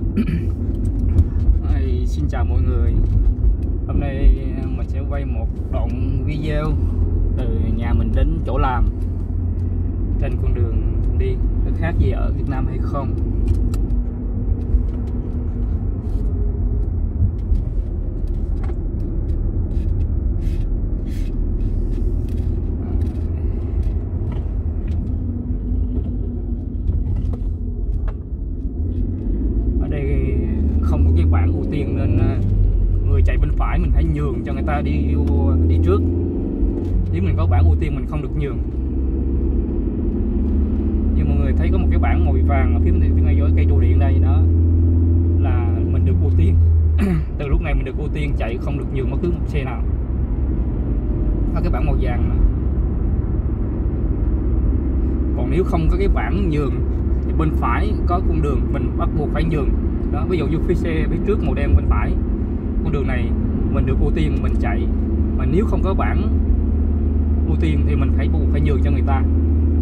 Xin chào mọi người. Hôm nay mình sẽ quay một đoạn video từ nhà mình đến chỗ làm trên con đường đi. Có khác gì ở Việt Nam hay không? Ở đây không có cái bảng ưu tiên nên người chạy bên phải mình phải nhường cho người ta đi trước. Nếu mình có bảng ưu tiên mình không được nhường. Như mọi người thấy có một cái bảng màu vàng ở phía ngay dưới cây trụ điện đây đó là mình được ưu tiên. Từ lúc này mình được ưu tiên chạy, không được nhường bất cứ một xe nào. Có cái bảng màu vàng đó. Còn nếu không có cái bảng nhường thì bên phải có con đường mình bắt buộc phải nhường đó. Ví dụ như phía xe phía trước màu đen bên phải, con đường này mình được ưu tiên mình chạy, mà nếu không có bảng ưu tiên thì mình phải buộc phải nhường cho người ta.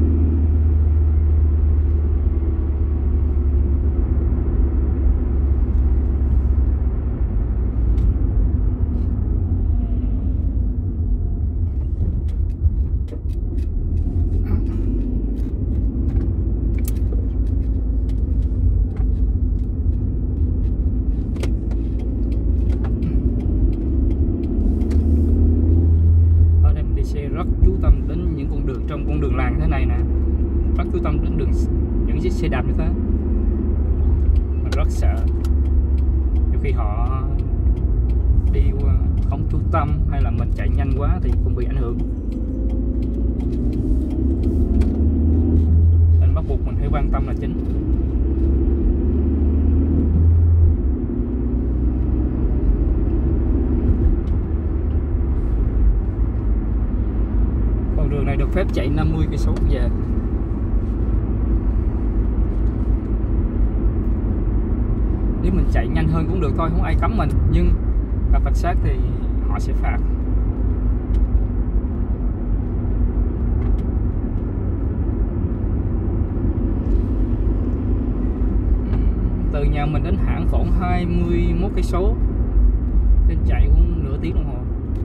Rất chú tâm đến những con đường trong con đường làng thế này nè, rất chú tâm đến những chiếc xe đạp như thế. Mình rất sợ nhiều khi họ đi không chú tâm hay là mình chạy nhanh quá thì cũng bị ảnh hưởng, nên bắt buộc mình phải quan tâm là chính. Đường này được phép chạy 50 km/h. Nếu mình chạy nhanh hơn cũng được thôi, không ai cấm mình, nhưng gặp cảnh sát thì họ sẽ phạt. Từ nhà mình đến hãng khoảng 21 km, nên chạy cũng nửa tiếng đồng hồ.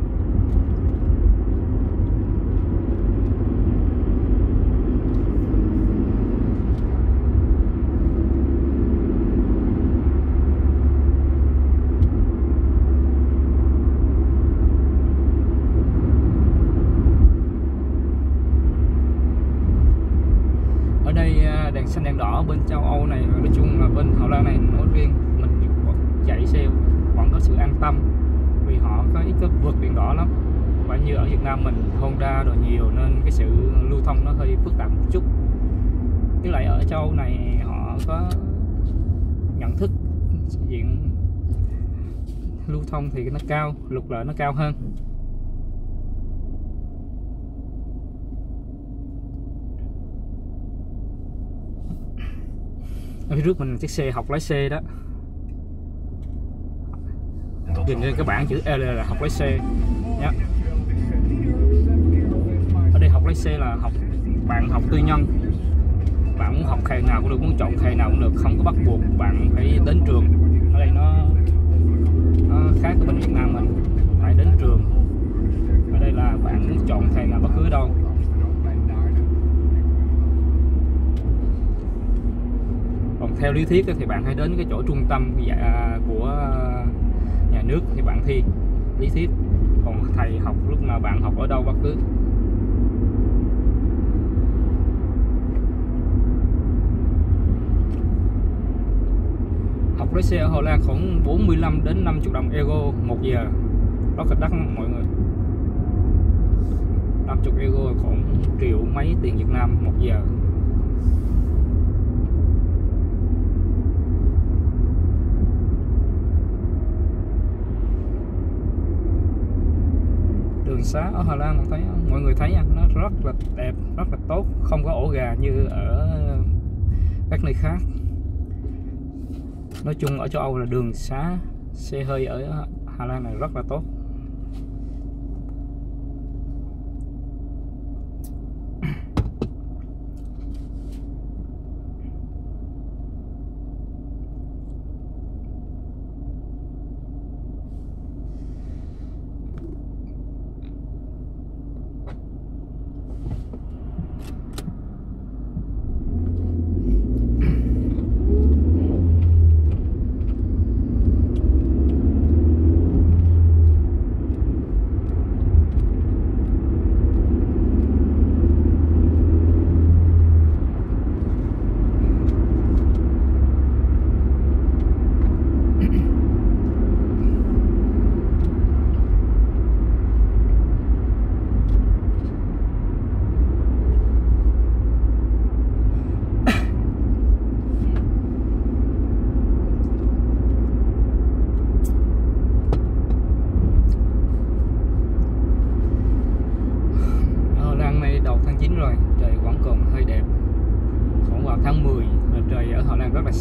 Đèn xanh đèn đỏ bên châu Âu này, nói chung là bên Hà Lan này nói riêng, mình chạy xe vẫn có sự an tâm vì họ có ít vượt đèn đỏ lắm. Và như ở Việt Nam mình Honda rồi nhiều nên cái sự lưu thông nó hơi phức tạp một chút. Với lại ở châu Âu này họ có nhận thức diện lưu thông thì nó cao, luật lệ nó cao hơn. Ở phía trước mình chiếc xe học lái xe đó, nhìn lên cái bảng chữ L là học lái xe nhé. Ở đây học lái xe là bạn học tư nhân, bạn muốn học thầy nào cũng được, muốn chọn thầy nào cũng được, không có bắt buộc bạn phải đến trường. Ở đây nó khác với bên Việt Nam mình phải đến trường. Ở đây là bạn muốn chọn thầy nào bất cứ đâu. Còn theo lý thuyết thì bạn hãy đến cái chỗ trung tâm của nhà nước thì bạn thi lý thuyết. Còn thầy học lúc nào bạn học ở đâu bất cứ. Học lái xe ở Hà Lan khoảng 45 đến 50 đồng euro 1 giờ. Rất là đắt mọi người. 50 euro khoảng triệu mấy tiền Việt Nam 1 giờ. Đường xá ở Hà Lan mọi người thấy nó rất là đẹp, rất là tốt, không có ổ gà như ở các nơi khác. Nói chung ở châu Âu là đường xá xe hơi ở Hà Lan này rất là tốt.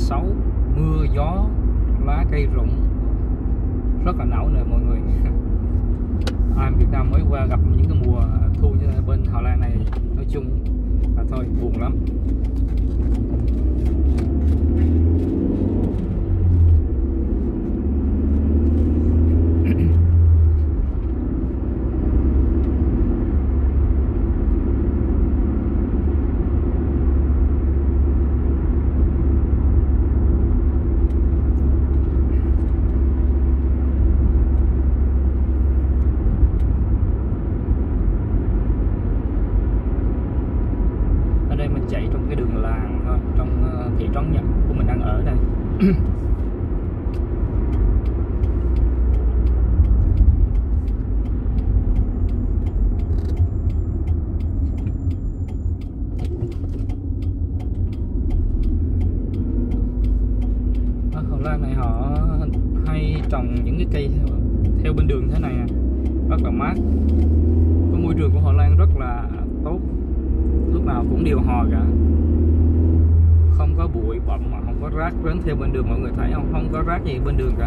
xấu, mưa gió, lá cây rụng, rất là não nề mọi người. Ai Việt Nam mới qua gặp những cái mùa thu như thế bên Hà Lan này nói chung là thôi buồn lắm. Chạy trong cái đường làng thôi, trong thị trấn Nhật của mình đang ở đây. Ở Hà Lan này họ hay trồng những cái cây theo bên đường thế này nè, rất là mát. Cái môi trường của Hà Lan rất là tốt, lúc nào cũng điều hòa cả, không có bụi bặm mà không có rác rến theo bên đường, mọi người thấy không, không có rác gì bên đường cả.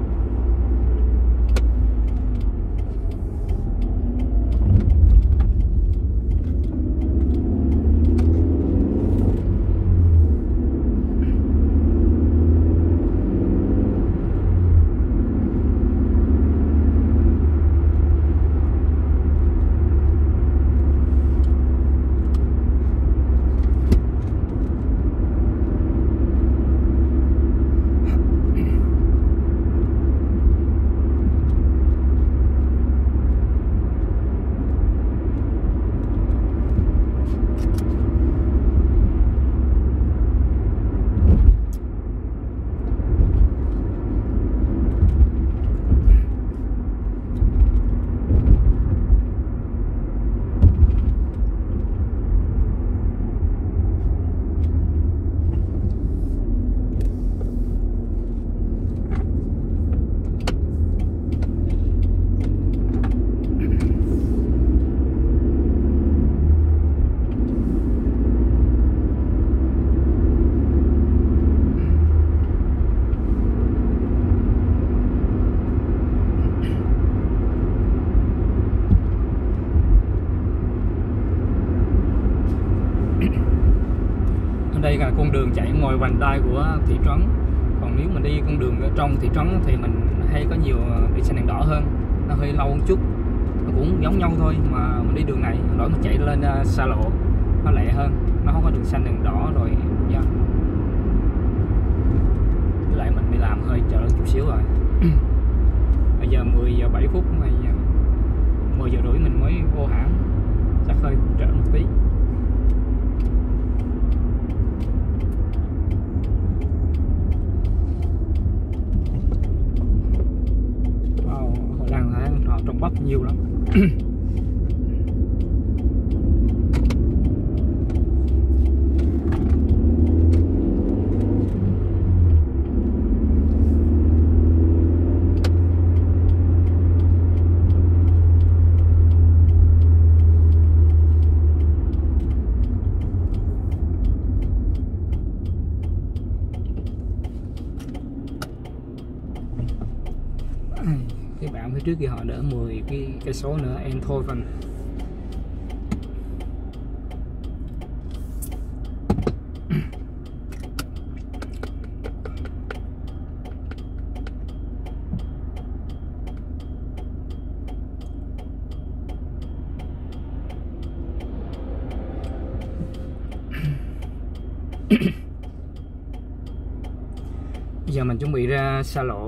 Đây là con đường chạy ngoài vành đai của thị trấn. Còn nếu mình đi con đường ở trong thị trấn thì mình hay có nhiều đèn xanh đèn đỏ hơn, nó hơi lâu một chút, nó cũng giống nhau thôi. Mà mình đi đường này đổi mình chạy lên xa lộ nó lẹ hơn, nó không có đường xanh đèn đỏ rồi. Yeah. Với lại mình đi làm hơi trễ chút xíu rồi. Bây giờ 10 giờ 7 phút mà 10 giờ rưỡi mình mới vô hãng, chắc hơi trễ một tí. Họ đang thấy họ trồng bắp nhiều lắm. Cái bạn phía trước kia họ đỡ 10 cái số nữa Eindhoven. Bây giờ mình chuẩn bị ra xa lộ.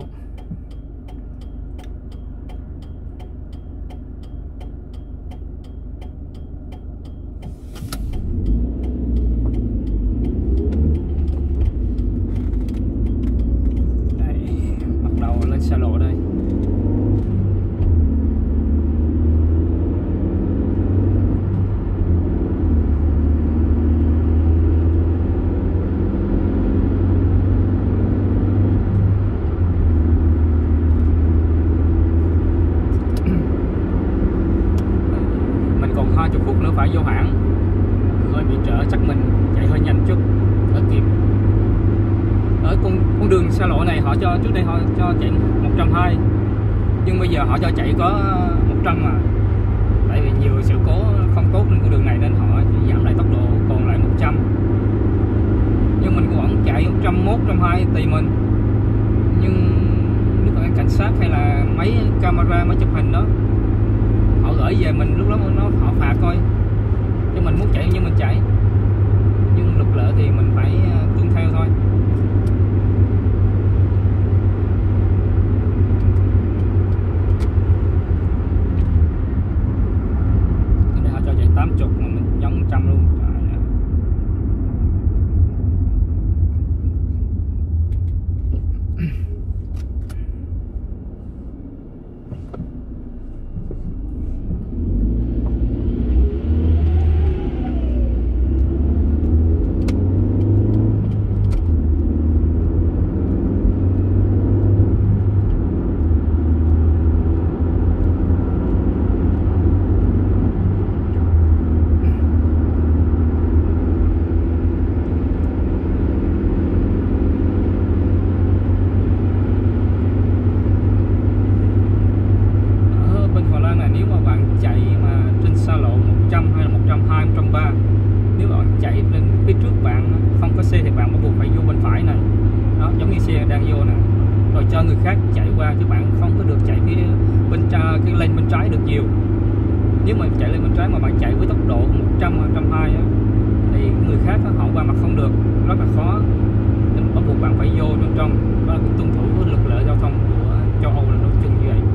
Xa lộ đây. Mình còn 20 phút nữa phải vô hãng, hơi bị trễ, chắc mình chạy hơi nhanh chút để kịp ở con đường xa lộ này họ cho, trước đây họ cho chạy 120, nhưng bây giờ họ cho chạy có 100 mà. Tại vì nhiều sự cố không tốt trên con đường này nên họ giảm lại tốc độ còn lại 100. Nhưng mình cũng vẫn chạy 101, 120 tùy mình. Nhưng nếu có cảnh sát hay là máy camera, máy chụp hình đó, họ gửi về mình lúc đó họ phạt coi. Chứ mình muốn chạy như mình chạy, nhưng luật lệ thì mình phải tuân theo thôi. Để họ cho chạy 80 mà mình nhấn 100 luôn. Cho người khác chạy qua chứ bạn không có được chạy phía cái lane bên trái được nhiều. Nếu mà chạy lên bên trái mà bạn chạy với tốc độ 100, 120 á, thì người khác họ qua mặt không được, rất là khó. Nên bắt buộc bạn phải vô trong. Đó là tuân thủ của luật lệ giao thông của châu Âu là nói chung như vậy.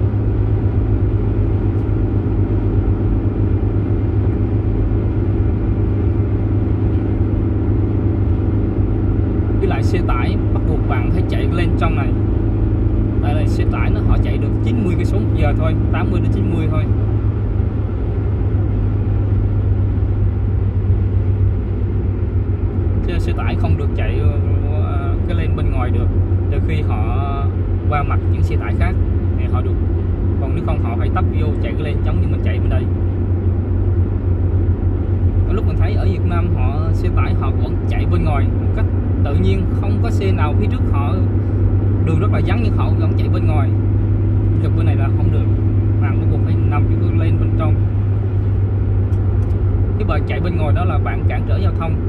Với lại xe tải bắt buộc bạn phải chạy lên trong này. Tại là xe tải họ chạy được 90 cây số một giờ thôi, 80 đến 90 thôi. Chứ xe tải không được chạy cái lane bên ngoài được, trừ khi họ qua mặt những xe tải khác thì họ được. Còn nếu không họ phải tấp vô chạy cái lane giống như mình chạy bên đây. Lúc mình thấy ở Việt Nam xe tải họ vẫn chạy bên ngoài một cách tự nhiên, không có xe nào phía trước họ. Đường rất là vắng nhưng họ vẫn chạy bên ngoài. Được bên này là không được, bạn bắt buộc phải nằm cái lane bên trong. Nếu bạn chạy bên ngoài đó là bạn cản trở giao thông.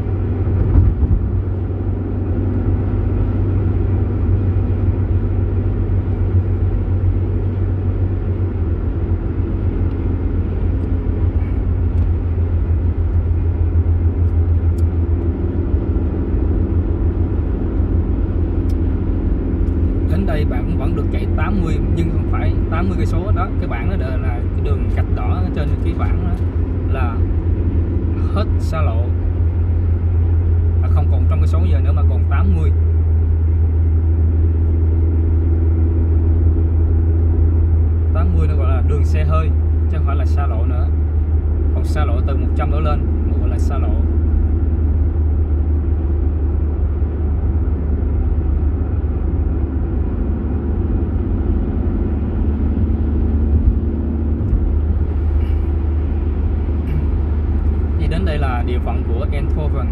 Đây bạn cũng vẫn được chạy 80 nhưng không phải 80 cây số đó. Cái bảng đó là cái đường gạch đỏ trên cái bảng đó là hết xa lộ, là không còn 100 cây số giờ nữa mà còn 80. Nó gọi là đường xe hơi chứ không phải là xa lộ nữa. Còn xa lộ từ 100 đổ lên mới gọi là xa lộ. Đến đây là địa phận của Eindhoven.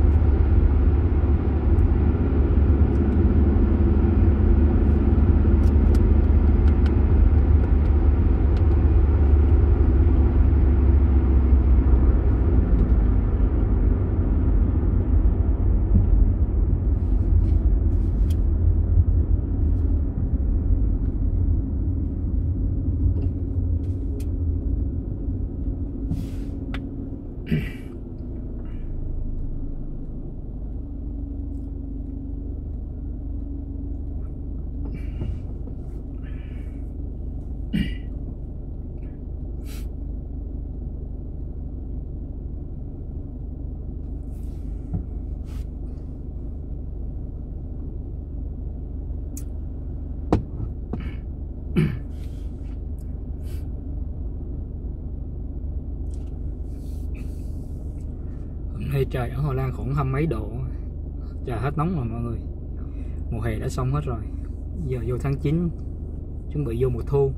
Hôm nay trời ở Hà Lan khoảng 20 mấy độ, trời hết nóng rồi mọi người. Mùa hè đã xong hết rồi, giờ vô tháng 9 chuẩn bị vô mùa thu.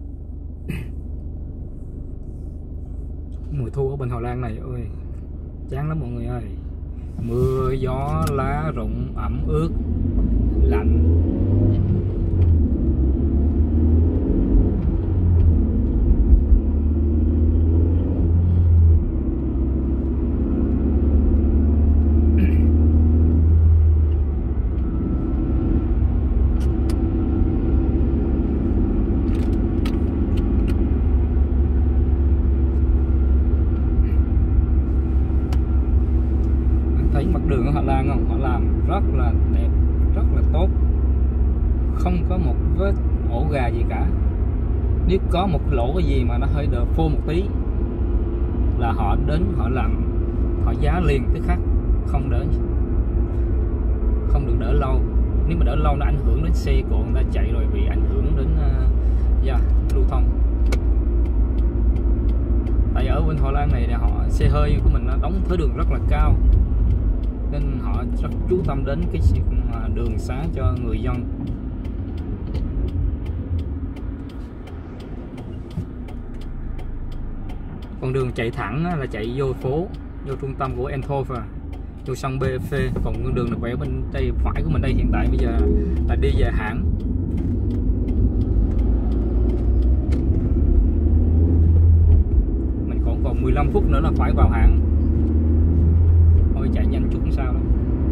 Mùa thu ở bên Hà Lan này ơi chán lắm mọi người ơi, mưa gió lá rụng ẩm ướt, vết ổ gà gì cả. Nếu có một lỗ cái gì mà nó hơi đờ phô một tí là họ đến họ làm, họ giá liền tức khắc, không được đỡ lâu. Nếu mà đỡ lâu nó ảnh hưởng đến xe của người ta chạy rồi, bị ảnh hưởng đến lưu thông. Tại ở bên Hội An này họ xe hơi của mình nó đóng thuế đường rất là cao, nên họ rất chú tâm đến cái việc đường xá cho người dân. Con đường chạy thẳng là chạy vô phố, vô trung tâm của Eindhoven, vô sân BFV. Còn con đường này quẹo bên tay phải của mình đây hiện tại bây giờ là đi về hãng. Mình còn 15 phút nữa là phải vào hãng. Thôi chạy nhanh chút không sao đâu.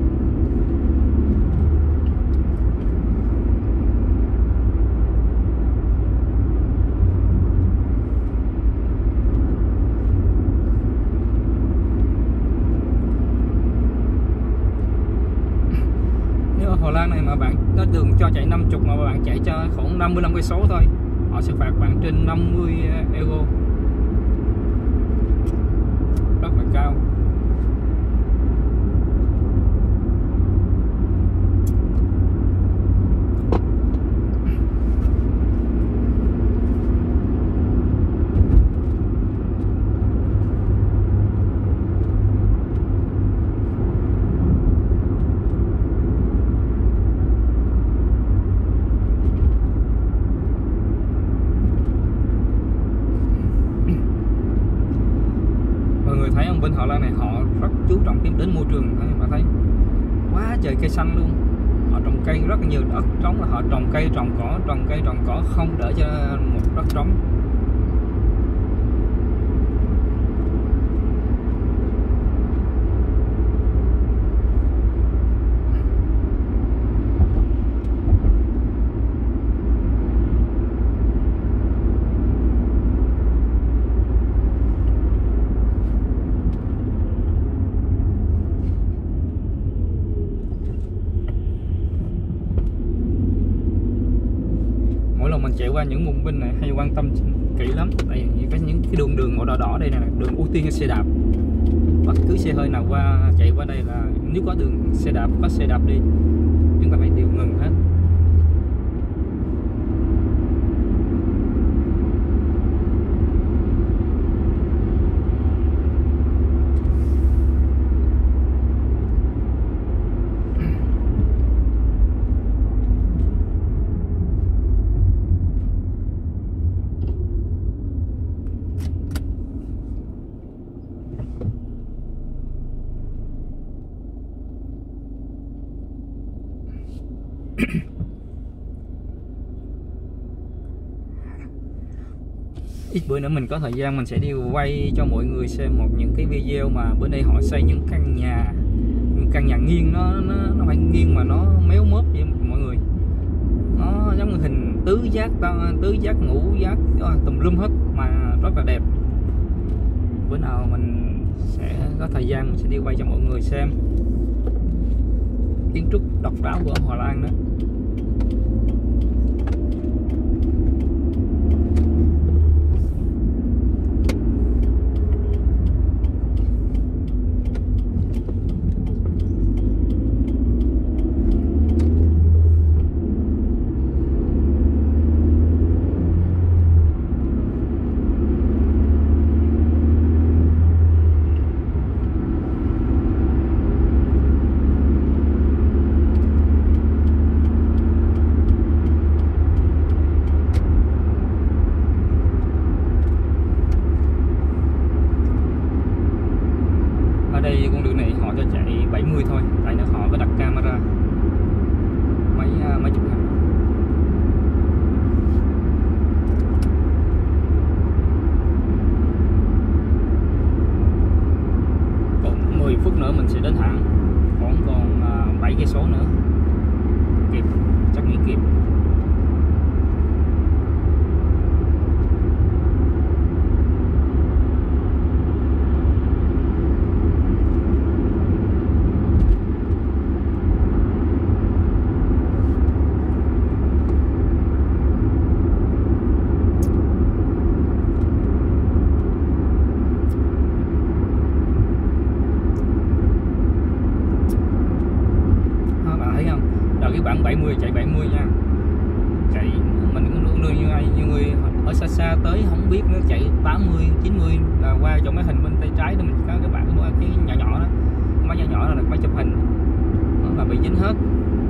Hội An này mà bạn có đường cho chạy 50 mà bạn chạy cho khoảng 55 cây số thôi, họ sẽ phạt bạn trên 50 euro, rất là cao. Thấy ông bên Hội An này họ rất chú trọng đến môi trường, bạn thấy quá trời cây xanh luôn. Họ trồng cây rất là nhiều, đất trống là họ trồng cây trồng cỏ, không để cho một đất trống. Mình chạy qua những bùng binh này hay quan tâm kỹ lắm. Đây những cái đường màu đỏ đỏ đây nè, đường ưu tiên cho xe đạp. Bất cứ xe hơi nào chạy qua đây là nếu có xe đạp đi, chúng ta phải đều ngừng hết. Ít bữa nữa mình có thời gian mình sẽ đi quay cho mọi người xem những cái video mà bữa nay họ xây những căn nhà nghiêng, nó phải nghiêng mà nó méo mớp vậy mọi người. Nó giống như hình tứ giác, ngũ giác, tùm lum hết mà rất là đẹp. Bữa nào mình sẽ có thời gian mình sẽ đi quay cho mọi người xem kiến trúc độc đáo của Hội An đó. 70 chạy 70 nha. Chạy mình cũng như người ở xa xa tới không biết nó chạy 80 90 là qua chỗ máy hình bên tay trái thì mình có cái bạn cái nhỏ nhỏ đó, máy nhỏ nhỏ là máy chụp hình đó là bị dính hết.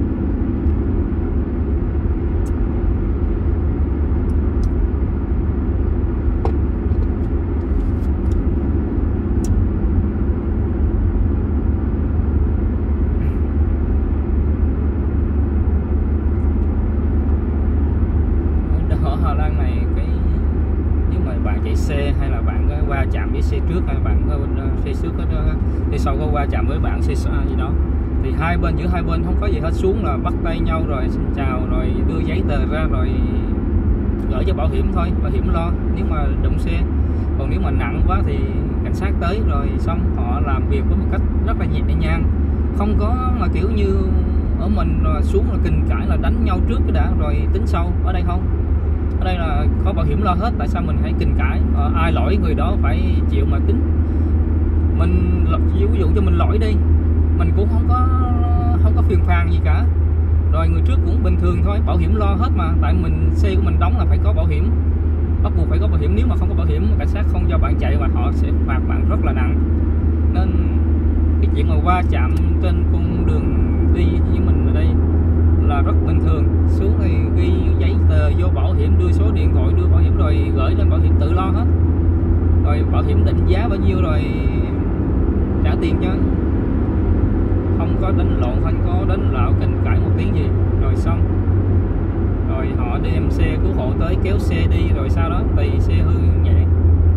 Hà Lan này cái nếu mà bạn chạy xe hay là bạn có va chạm với xe trước hay bạn có xe trước thì sau có va chạm với bạn xe gì đó thì giữa hai bên không có gì hết, xuống là bắt tay nhau rồi xin chào rồi đưa giấy tờ ra rồi gửi cho bảo hiểm thôi, bảo hiểm lo nếu mà đụng xe. Còn nếu mà nặng quá thì cảnh sát tới rồi xong họ làm việc với một cách rất là nhẹ nhàng, không có mà kiểu như ở mình xuống là kình cãi là đánh nhau trước cái đã rồi tính sau. Ở đây không, ở đây là có bảo hiểm lo hết, tại sao mình hãy kình cãi? Ai lỗi người đó phải chịu mà tính. Mình ví dụ cho mình lỗi đi, mình cũng không có phiền phàn gì cả, rồi người trước cũng bình thường thôi, bảo hiểm lo hết mà. Tại mình xe của mình đóng là phải có bảo hiểm, bắt buộc phải có bảo hiểm, nếu mà không có bảo hiểm cảnh sát không cho bạn chạy và họ sẽ phạt bạn rất là nặng. Nên cái chuyện mà va chạm trên con đường đi như mình ở đây là rất bình thường. Xuống thì ghi giấy tờ vô bảo hiểm, đưa số điện thoại đưa bảo hiểm rồi gửi lên bảo hiểm tự lo hết, rồi bảo hiểm định giá bao nhiêu rồi trả tiền cho, không có đánh lộn, không có đánh lạo kình cãi một tiếng gì. Rồi xong rồi họ đem xe cứu hộ tới kéo xe đi, rồi sau đó tùy xe hư nhẹ.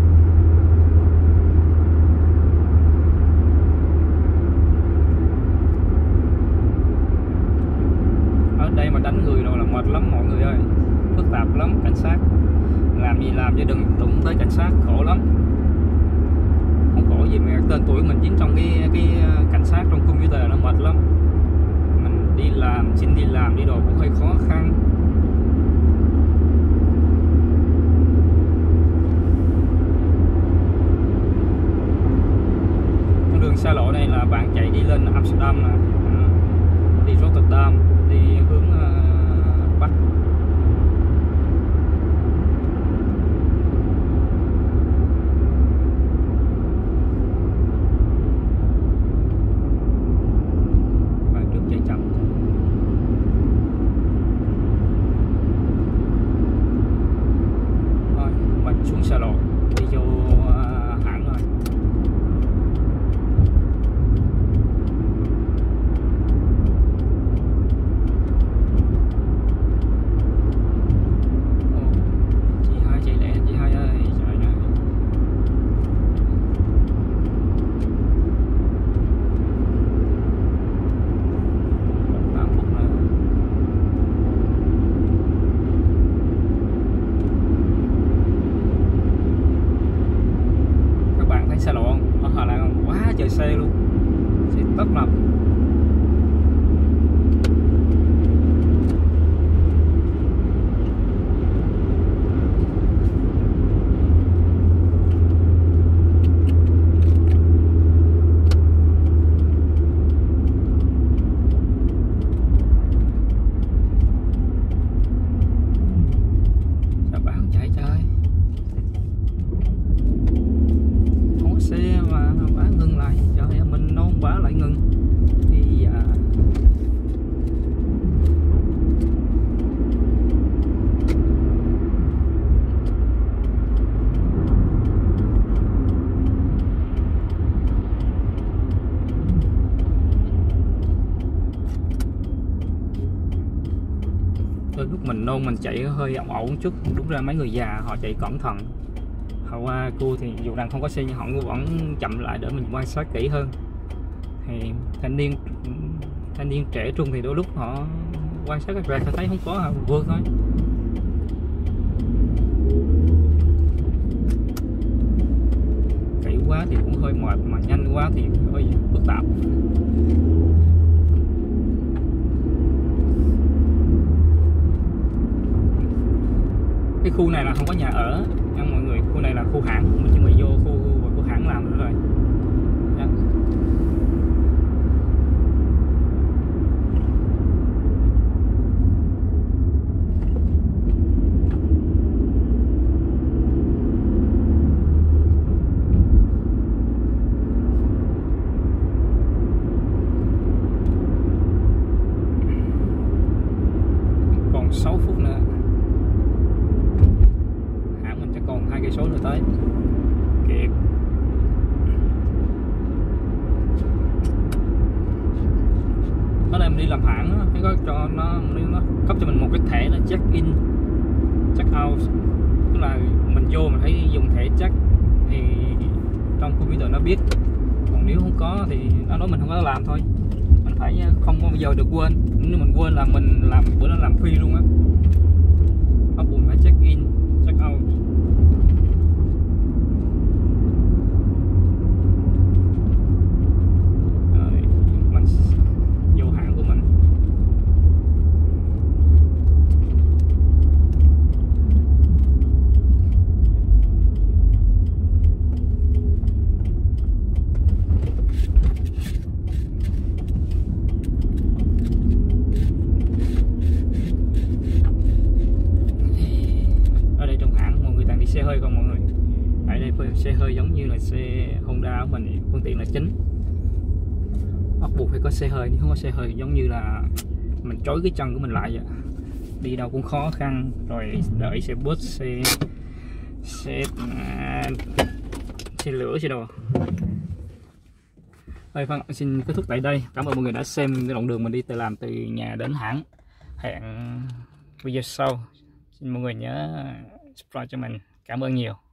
Ở đây mà đánh người rồi là mệt lắm mọi người ơi, phức tạp lắm. Cảnh sát làm gì làm chứ đừng đụng tới cảnh sát, khổ lắm. Không khổ gì mà tên tuổi mình dính trong cái cảnh sát trong computer nó mệt lắm. Mình đi làm, xin đi làm đi đồ cũng hơi khó khăn. Con đường xa lộ này là bạn chạy đi lên Amsterdam nè, đi Rotterdam, đi hướng Bắc. Bạn trước chạy chậm thôi, mình xuống xa lộ đi vô hãng rồi. Xa lộ ở Hà Lan quá trời xe luôn, xe tấp nập. Sao bán chạy trời, xe mà bả ngừng lại, trời ơi mình non bả lại ngừng thì đôi lúc mình nôn mình chạy hơi ẩu ẩu chút. Đúng ra mấy người già họ chạy cẩn thận, họ qua cua thì dù rằng không có xe nhưng họ vẫn chậm lại để mình quan sát kỹ hơn. Thì thanh niên trẻ trung thì đôi lúc họ quan sát các rạc họ thấy không có, họ vượt thôi. Kỹ quá thì cũng hơi mệt, mà nhanh quá thì hơi phức tạp. Cái khu này là không có nhà ở nha mọi người, khu này là khu hãng, mình chuẩn bị vô khu hãng làm nữa rồi. Đó. 6 phút nữa. Hãng mình chắc còn 2 cây số nữa tới. Kịp. Ở đây mình đi làm hãng nó có cho nó cấp cho mình một cái thẻ là check in, check out, tức là mình vô mình phải dùng thẻ check thì trong computer nó biết, còn nếu không có thì nó nói mình không có làm thôi, mình phải không bao giờ được quên, nếu mình quên là mình làm bữa đó làm free luôn á, bắt buộc phải check in, check out. Rồi mình vô hãng của mình. Xe hơi không mọi người, tại đây xe hơi giống như là xe Honda của mình, phương tiện là chính, bắt buộc phải có xe hơi, nếu không có xe hơi giống như là mình trói cái chân của mình lại vậy, đi đâu cũng khó khăn, rồi đợi xe bus, xe lửa, xe đồ. Thôi Phan xin kết thúc tại đây, cảm ơn mọi người đã xem cái đoạn đường mình đi làm từ nhà đến hãng. Hẹn video sau, xin mọi người nhớ subscribe cho mình. Cảm ơn nhiều.